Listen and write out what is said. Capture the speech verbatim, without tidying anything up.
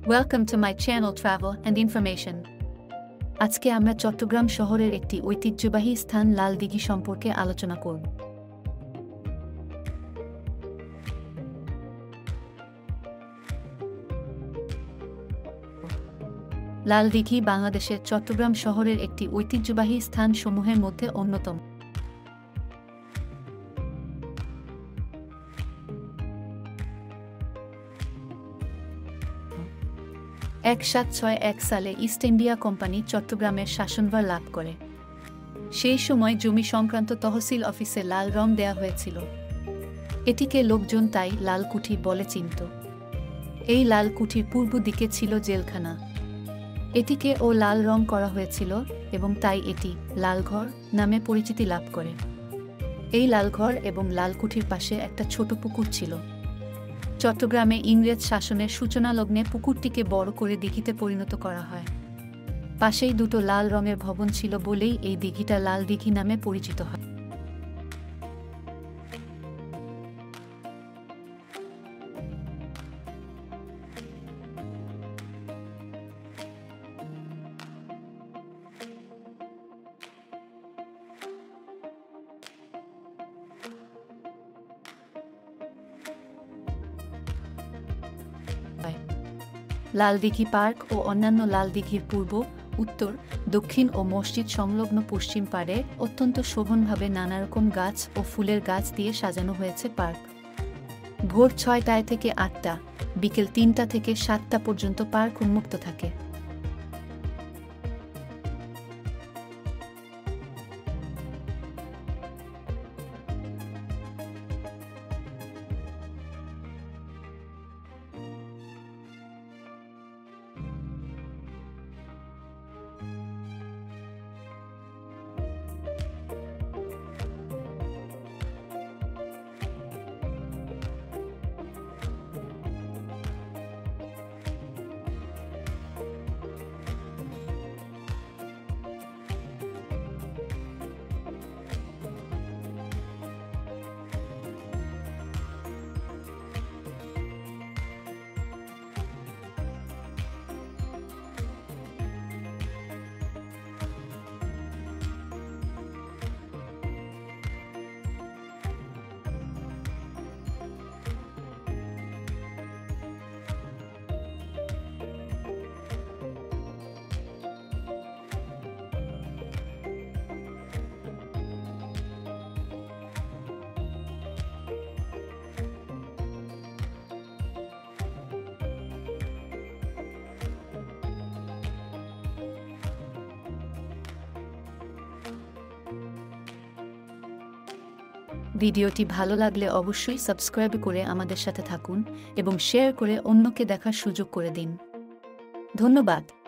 Welcome to my channel Travel and Information. আজকে আমরা চট্টগ্রাম শহরের একটি ঐতিহ্যবাহী স্থান লাল দিঘি সম্পর্কে আলোচনা করব। লাল দিঘি বাংলাদেশের চট্টগ্রাম শহরের একটি ঐতিহ্যবাহী স্থান সমূহের মধ্যে অন্যতম। এক সাত ছয় এক সালে ইস্ট ইন্ডিয়া কোম্পানি চট্টগ্রামের শাসনভার লাভ করে। সেই সময় জমি সংক্রান্ত তহসিল অফিসে লাল রং দেয়া হয়েছিল। এটিকে লোকজন তাই লাল কুঠি বলে চিনত। এই লাল কুঠির পূর্ব দিকে ছিল জেলখানা। এটিকে ও লাল রং করা হয়েছিল এবং তাই এটি লালঘর নামে পরিচিতি লাভ করে। এই লালঘর এবং লাল কুঠির পাশে একটা ছোট পুকুর ছিল। চট্টগ্রামে ইংরেজ শাসনের সূচনা লগ্নে পুকুরটিকে বড় করে দিঘিতে পরিণত করা হয়। পাশেই দুটো লাল রঙের ভবন ছিল বলেই এই দিঘিটা লাল দিঘি নামে পরিচিত হয়। লাল দিঘি পার্ক ও অন্যান্য লাল দিঘির পূর্ব, উত্তর, দক্ষিণ ও মসজিদ সংলগ্ন পশ্চিম পাড়ে অত্যন্ত শোভনভাবে নানারকম গাছ ও ফুলের গাছ দিয়ে সাজানো হয়েছে পার্ক। ভোর ছয়টায় থেকে আটটা, বিকেল তিনটা থেকে সাতটা পর্যন্ত পার্ক উন্মুক্ত থাকে। ভিডিওটি ভালো লাগলে অবশ্যই সাবস্ক্রাইব করে আমাদের সাথে থাকুন এবং শেয়ার করে অন্যকে দেখার সুযোগ করে দিন। ধন্যবাদ।